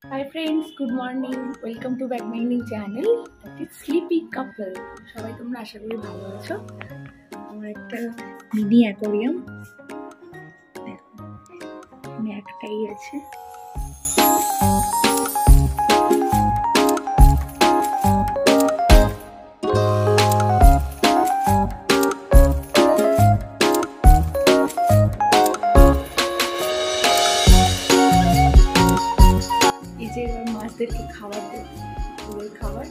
Hi friends, good morning. Welcome to back my new channel. That is sleepyCouple. সবাই তোমরা আশা করি ভালো আছো। আমার একটা মিনি অ্যাকোরিয়াম এখানে একটাই আছে। মাছদেরকে খাবার দেবো, ওদের খাবার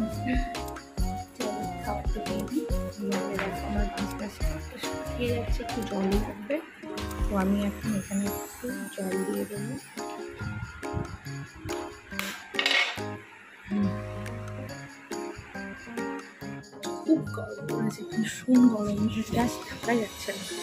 খাবারটা দিয়ে দিই। আমার মাছ গাছটা শুকিয়ে যাচ্ছে, একটু জলই লাগবে, তো আমি এখন এখানে একটু জল দিয়ে দেবো। খুব গরম আছে, ভীষণ গরম, গ্যাস থাকা যাচ্ছে না।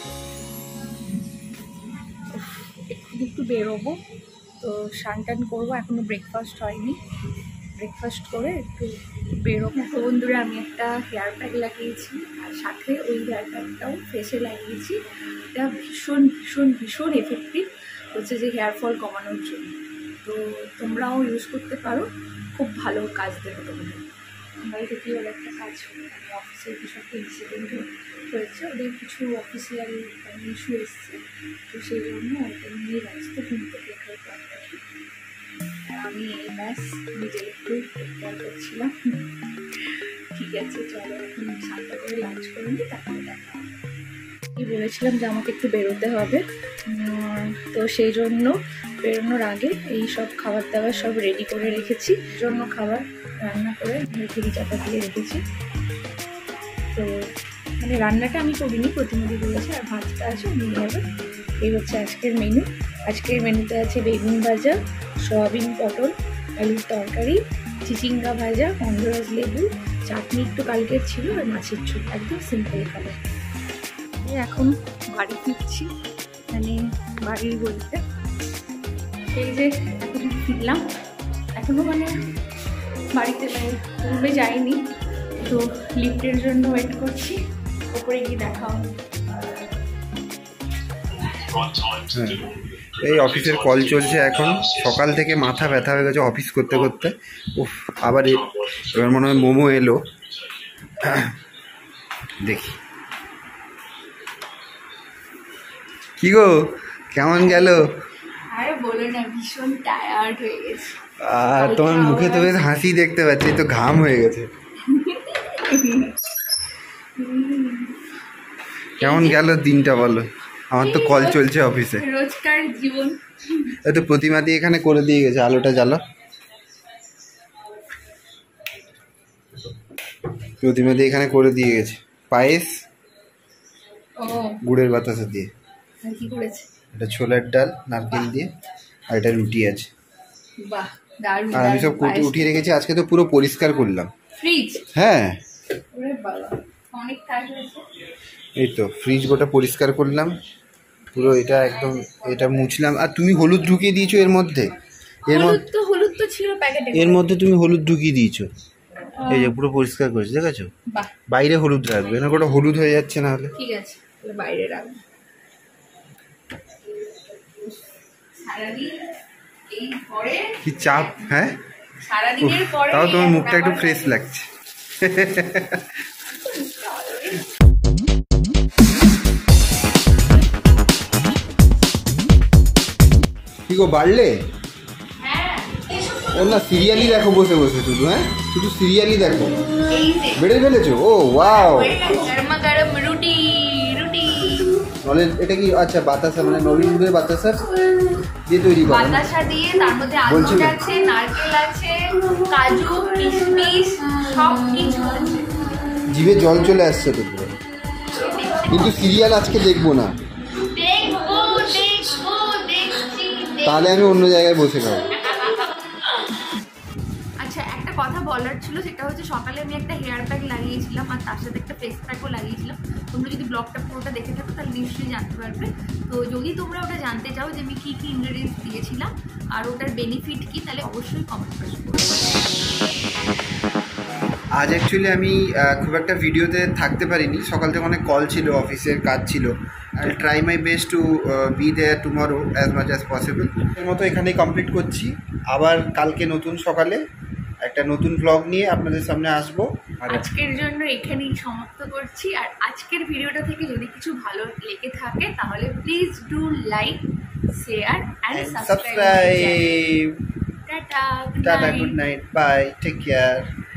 একটু বেরোবো, তো স্নান টান করবো, এখনো ব্রেকফাস্ট হয়নি। ব্রেকফাস্ট করে একটু বেরোবো। তো বন্ধুরা, আমি একটা হেয়ার প্যাক লাগিয়েছি আর সাথে ওই হেয়ার প্যাকটাও ফেসে লাগিয়েছি। এটা ভীষণ ভীষণ ভীষণ এফেক্টিভ হচ্ছে যে হেয়ার ফল কমানোর জন্য। তো তোমরাও ইউজ করতে পারো, খুব ভালো কাজ দেবে তোমাদের। বাড়িতে কী হলো, একটা কাজ অফিসের কিছু একটা ইনসিডেন্ট হয়েছে, ওদের কিছু অফিসিয়াল ইস্যু এসছে, তো সেই জন্য ওটা নিয়ে ব্যস্ত ঘুম থেকে আমি এই ব্যাস নিজে একটু খেয়াল করছিলাম। ঠিক আছে, চলো এখন সাতটা করে লাঞ্চ করে নিই, তারপরে দেখা হবে। কি বলেছিলাম যে আমাকে একটু বেরোতে হবে, তো সেই জন্য বেরোনোর আগে এই সব খাবার দাবার সব রেডি করে রেখেছি। জন্য খাবার রান্না করে খিচুড়ি চাপা দিয়ে রেখেছি। তো মানে রান্নাটা আমি করিনি, প্রতিনিধি করেছি, আর ভাতটা আছে নিয়ে যাবে। এই হচ্ছে আজকের মেনু। আজকের মেনুতে আছে বেগুন ভাজা, সয়াবিন পটল আলুর তরকারি, চিচিঙ্গা ভাজা, গন্ধরাজ লেবু, চাটনি একটু কালকের ছিল, আর মাছের ঝোল। একদম সিম্পল খাবার। এখন বাড়ি ফিরছি, মানে বাড়ির বলতে সেই যে এখন ফিরলাম, এখনও মানে বাড়িতে রুমে যাইনি, তো লিফটের জন্য ওয়েট করছি, ওপরে গিয়ে দেখা হবে। এই অফিসের কল চলছে এখন, সকাল থেকে মাথা ব্যথা হয়ে গেছে অফিস করতে করতে। উফ, আবার এবার মনে হয় মোমো এলো, দেখি। কি গো, কেমন গেল? আরে বলো না, ভীষণ টায়ার্ড হয়ে গেছে। তোমার মুখে তো বেশ হাসি দেখতে পাচ্ছি, তো ঘাম হয়ে গেছে। কেমন গেল দিনটা বলো? আমার তো কল চলছে অফিসে, রোজকার জীবন। তো প্রতিমাদি এখানে করে দিয়ে গেছে, আলোটা জ্বালো। প্রতিমাদি এখানে করে দিয়ে গেছে পায়েস গুড়ের বাতাসা দিয়ে। কি করেছে? এটা ছোলার ডাল নারকেল দিয়ে, আর এটা রুটি আছে। বাহ, দারুণ। আর আমি সব উঠিয়ে রেখেছি, আজকে তো পুরো পরিষ্কার করলাম ফ্রিজ। হ্যাঁ, ওরে বাবা, অনেক কাজ হয়েছে। এই তো ফ্রিজ গোটা পরিষ্কার করলাম পুরো, এটা একদম এটা মুছলাম। আর তুমি হলুদ ঢুকিয়ে দিয়েছো এর মধ্যে, হলুদ তো ছিল প্যাকেটে, এর মধ্যে তুমি হলুদ ঢুকিয়ে দিয়েছো। এই যে পুরো পরিষ্কার করেছো, দেখেছো? বাইরে হলুদ রাখবে না, গোটা হলুদ হয়ে যাচ্ছে না হলে। ঠিক আছে, বাইরে রাখবো। কি চাপ, হ্যাঁ সারাদিনের পরে তাও তোমার মুখটা একটু ফ্রেশ লাগছে। কি গো, বাড়লে? ও না, সিরিয়ালই দেখো বসে বসে, শুধু হ্যাঁ শুধু সিরিয়ালই দেখো। বেড়ে ফেলেছো? ও ওয়াও, গরমা গরম রুটি। নলেন এটা কি? আচ্ছা, বাতাসা মানে নলেন গুড়ের বাতাসা দিয়ে তৈরি করা। বাতাসা দিয়ে, তার মধ্যে আমন্ড আছে, নারকেল আছে, কাজু, কিশমিশ, সব কিছু আছে। জিভে জল চলে আসছে তো পুরো। কিন্তু সিরিয়াল আজকে দেখবো না, তাহলে আমি অন্য জায়গায় বসে খাবো। আচ্ছা, একটা কথা বলার ছিল, সেটা হচ্ছে সকালে আমি একটা হেয়ার প্যাক লাগিয়েছিলাম আর তার সাথে একটা ফেস প্যাকও লাগিয়েছিলাম। তোমরা যদি ব্লগটা পুরোটা দেখে থাকো তাহলে নিশ্চয়ই জানতে পারবে। তো যদি তোমরা ওটা জানতে চাও যে আমি কী কী ইনগ্রেডিয়েন্টস দিয়েছিলাম আর ওটার বেনিফিট কী, তাহলে অবশ্যই কমেন্ট করো। আজ অ্যাকচুয়ালি আমি খুব একটা ভিডিওতে থাকতে পারিনি, সকাল থেকে অনেক কল ছিল, অফিসের কাজ ছিল, I'll try my best to be there tomorrow as much as possible. এর মতো এখানেই কমপ্লিট করছি। আবার কালকে নতুন সকালে একটা নতুন ব্লগ নিয়ে আপনাদের সামনে আসবো। আর আজকের জন্য এখানেই সমাপ্ত করছি। আর আজকের ভিডিওটা থেকে যদি কিছু ভালো লেগে থাকে তাহলে please do like, share and subscribe. Subscribe. Tata, tata, good night, bye, take care.